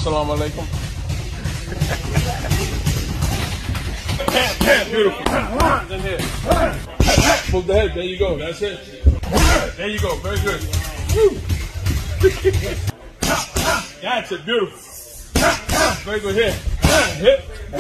Assalamu alaikum. Beautiful. In here. Move the head. There you go. That's it. There you go. Very good. That's it. Beautiful. Very good. Here. Hip.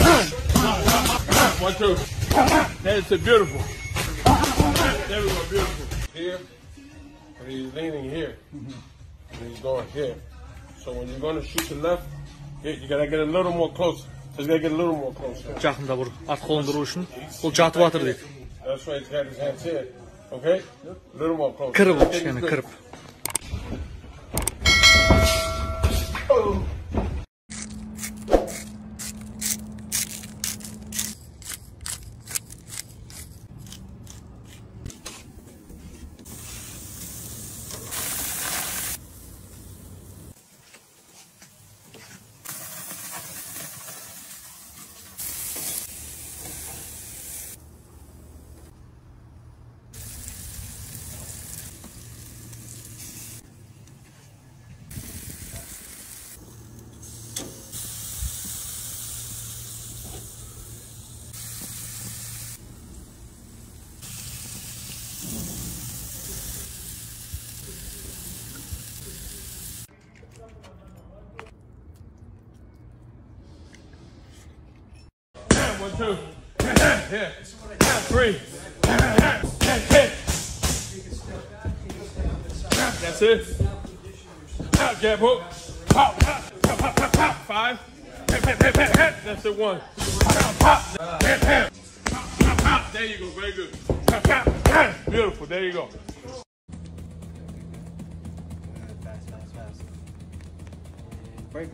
1, 2. That's it. Beautiful. There we go. Beautiful. Here. And he's leaning here. And he's going here. So when you're going to shoot to left, you gotta get a little more closer. Just gotta get a little more closer. Жақында бұр ат қолын тұру үшін ол жатып жатыр дейді. That's why he's got his hands here. Okay? A little more closer. Кіріп ол кішкене кіріп. One, 2. Here. 3. That's it. Jab hook. 5. That's it. 1. There you go. Very good. Beautiful. There you go. Break.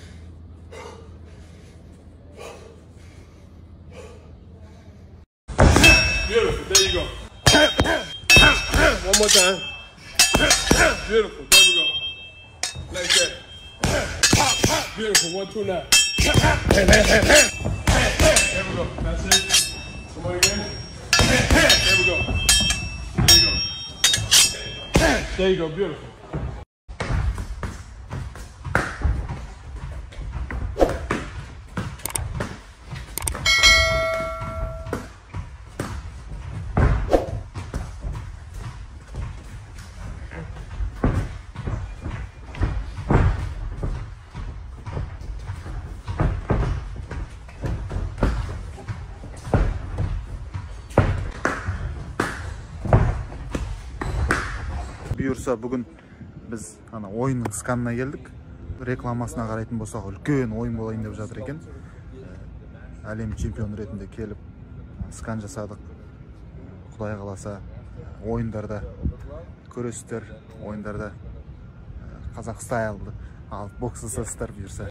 Beautiful, there you go. One more time. Beautiful, there we go. Like that. Beautiful, 1, 2 now. There we go, that's it. Come on again. There we go. There you go. There you go, beautiful. Бұйырса бүгін біз ойынның сканына келдік. Рекламасына қарайтын болсақ, үлкен ойын болайын деп жатыр екен. Әлем чемпионы ретінде келіп скан жасадық. Құдай қаласа ойындарда көресіздер, ойындарда қазақ стайлды алып бокс жасасыздар бұйырса.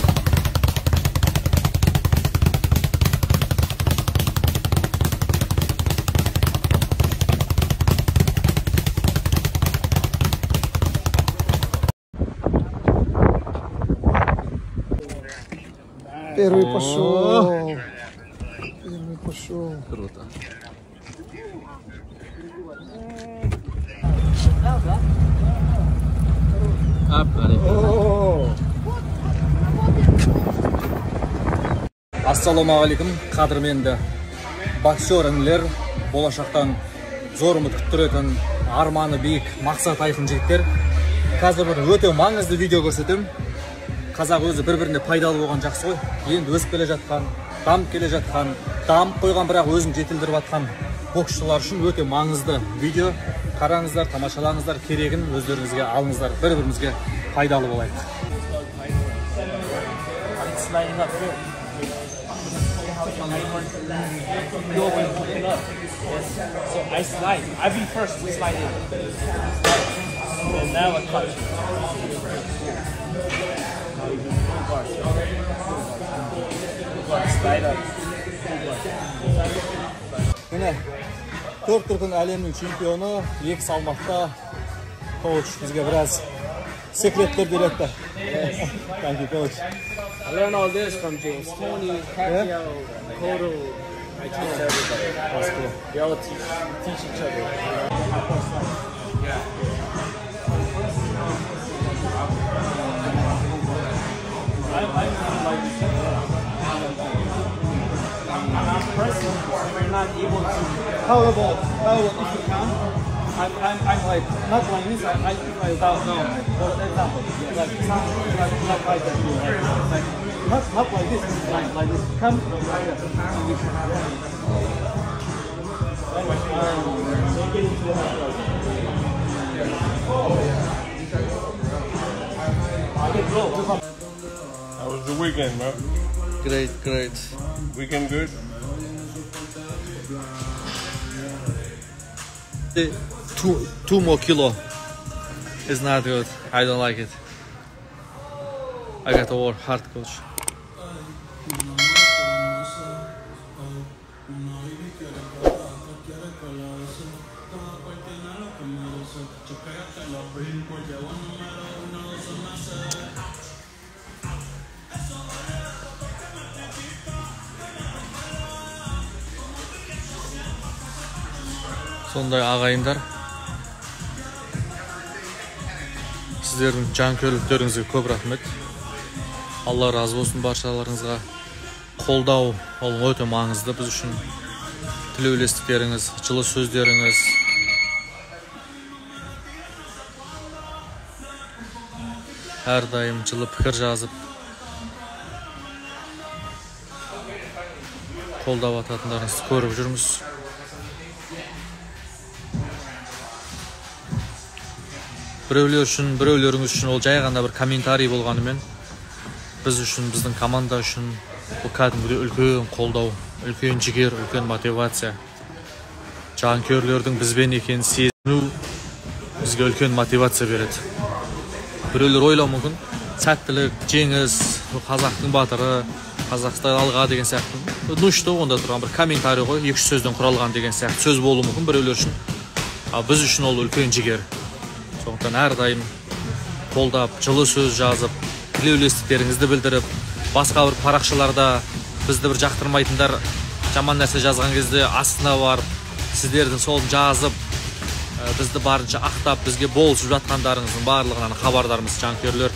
Первый пошел. Первый пошел. Круто. Ассалаумағалейкум, қадірменді боксер інілер, болашақтан зор үміт күттіретін, арманы биік, мақсат айқын жігіттер. Қазір бір өте маңызды видео көрсетем. Қазақ өзі бір-біріне пайдалы болған жақсы ғой. Енді өсіп келе жатқан, дамып келе жатқан, дамып қойған бірақ өзін жетілдіріп жатқан боксшылар үшін өте маңызды видео. Қараңыздар, тамашалаңыздар, керегін өздеріңізге алыңыздар, бір-бірімізге пайдалы болайық. Міне, 4 дүркін әлемнің чемпионы, 2 салмақта коуч бізге біраз секреттер береді. Thank you, coach. I learned all this from James Toney, Pacquiao, Cotto. I teach everybody. That's cool. We all teach each other. I'm pressing, you're not able to. How about if you count? I'm like not like this. I don't know. For example, like not like that. Like not like this. Like this. Come like that. How was the weekend, man? Great. Weekend good? Two more kilo is not good. I don't like it. I got to work hard, coach. Сондай ағайындар, сіздердің жанкүйерліктеріңізге көп рахмет. Алла разы болсын баршаларыңызға. Қолдау ол өте маңызды біз үшін. Тілеулестіктеріңіз, жылы сөздеріңіз, әрдайым жылы пікір жазып қолдап ататындарыңызды көріп жүрміз. Біреулеріңіз үшін ол жай ғана бір комментарий болғанымен, біз үшін, біздің команда үшін бұл кәдімгідей үлкен қолдау, үлкен жігер, үлкен мотивация. Жанкүйерлердің бізбен екенін сезіну бізге үлкен мотивация береді. Біреулер ойлау мүмкін, сәттілік, жеңіс, қазақтың батыры, Қазақстан алға деген сияқты. Ну что, онда тұрған бір комментарий ғой, 2 сөзден құралған деген сияқты сөз болуы мүмкін біреулер үшін. Біз үшін ол үлкен жігер. Сондықтан әрдайым қолдап, жылы сөз жазып, тілеулестіктеріңізді білдіріп, басқа бір парақшаларда бізді бір жақтырмайтындар жаман нәрсе жазған кезде астына барып, сіздердің солын жазып, бізді барынша ақтап, бізге болысып жатқандарыңыздың барлығынан хабардармыз, жанкүйерлер.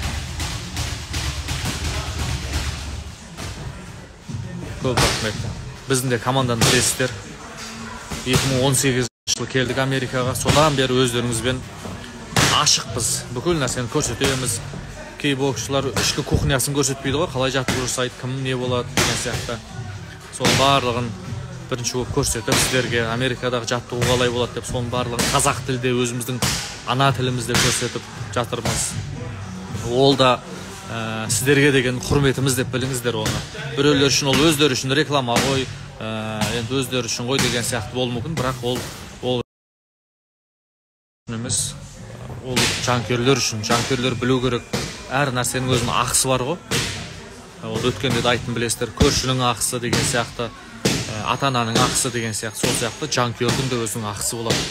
Көп рахмет. Біздің де команданы білесіздер. 2018 жылы келдік Америкаға. Содан бері өздеріңізбен ашықпыз. Бүкіл нәрсені көрсетеміз. Кей боксшылар ішкі кухнясын көрсетпейді ғой, қалай жаттығу жасайды, кім не болады деген сияқты. Соның барлығын бірінші болып көрсетіп, сіздерге Америкадағы жаттығу қалай болады деп, соның барлығын қазақ тілде, өзіміздің ана тілімізде көрсетіп жатырмыз. Ол да сіздерге деген құрметіміз деп біліңіздер оны. Біреулер үшін ол өздері үшін реклама ғой, енді өздері үшін ғой деген сияқты болуы мүмкін, бірақ ол емес. Ол жанкүйерлер үшін, жанкүйерлер білу керек. Әр нәрсенің өзінің ақысы бар ғой. Ол өткенде де айттым білесіздер, көршінің ақысы деген сияқты, ата-ананың ақысы деген сияқты, сол сияқты жанкүйердің де өзінің ақысы болады.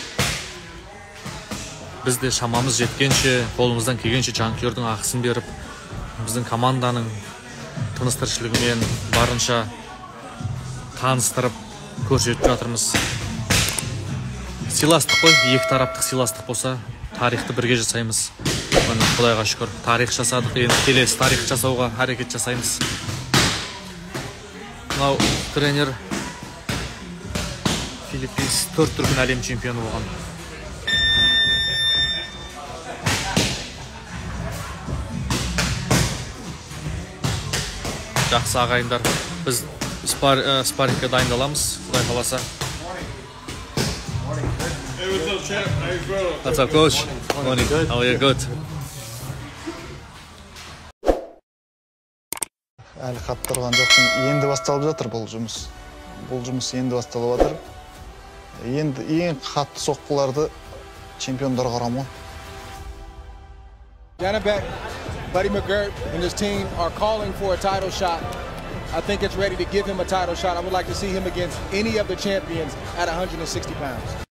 Біз де шамамыз жеткенше, қолымыздан келгенше жанкүйердің ақысын беріп, біздің команданың тыныс-тіршілігімен барынша таныстырып көрсетіп жатырмыз. Сыйластық қой, екі тараптық сыйластық болса, тарихты бірге жасаймыз. Құдайға шүкір, тарих жасадық, енді келесі тарих жасауға әрекет жасаймыз. Мынау тренер Филиппинс 4 дүркін әлем чемпионы болған. Жақсы ағайындар, біз спаррингке дайындаламыз, Құдай қаласа. Hey, what's up, champ? How you feeling? What's up, coach? Morning. How are you? Good. Әлі қаттырған жоқпын. Енді басталып жатыр бұл жұмыс. Бұл жұмыс енді басталып жатыр. Енді ең қатты соққыларды чемпиондар қарамы. Janibek, Buddy McGirt, and his team are calling for a title shot. I think it's ready to give him a title shot. I would like to see him against any of the champions at 160 pounds.